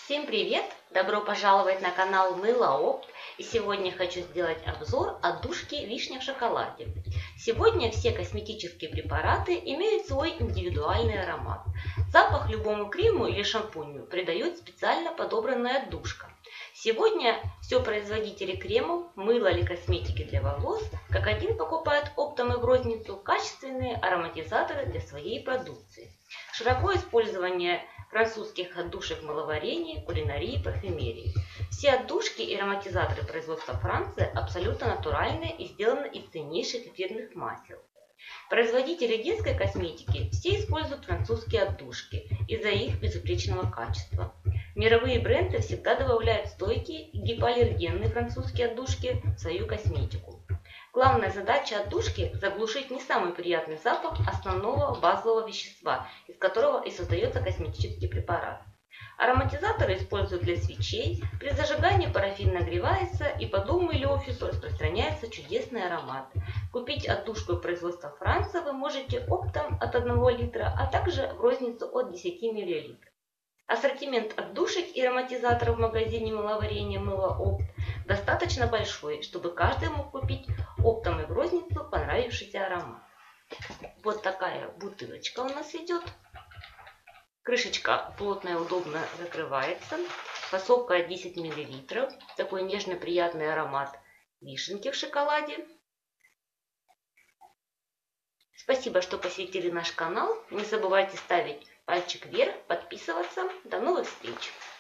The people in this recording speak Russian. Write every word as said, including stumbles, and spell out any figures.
Всем привет! Добро пожаловать на канал Мыло Опт. И сегодня хочу сделать обзор отдушки вишня в шоколаде. Сегодня все косметические препараты имеют свой индивидуальный аромат. Запах любому крему или шампуню придает специально подобранная отдушка. Сегодня все производители кремов, мыла или косметики для волос как один покупают оптом и в розницу качественные ароматизаторы для своей продукции. Широко использование французских отдушек в мыловарении, кулинарии, парфюмерии. Все отдушки и ароматизаторы производства Франции абсолютно натуральные и сделаны из ценнейших эфирных масел. Производители детской косметики все используют французские отдушки из-за их безупречного качества. Мировые бренды всегда добавляют стойкие и гипоаллергенные французские отдушки в свою косметику. Главная задача отдушки – заглушить не самый приятный запах основного базового вещества, из которого и создается косметический препарат. Ароматизаторы используют для свечей, при зажигании парафин нагревается и по дому или офису распространяется чудесный аромат. Купить отдушку производства Франции вы можете оптом от одного литра, а также в розницу от десяти миллилитров. Ассортимент отдушек и ароматизаторов в магазине мыловарения Мыло Опт достаточно большой, чтобы каждый мог купить оптом и в розницу понравившийся аромат. Вот такая бутылочка у нас идет. Крышечка плотная, удобно закрывается. Фасовка десять миллилитров. Такой нежный, приятный аромат вишенки в шоколаде. Спасибо, что посетили наш канал. Не забывайте ставить пальчик вверх, подписываться. До новых встреч!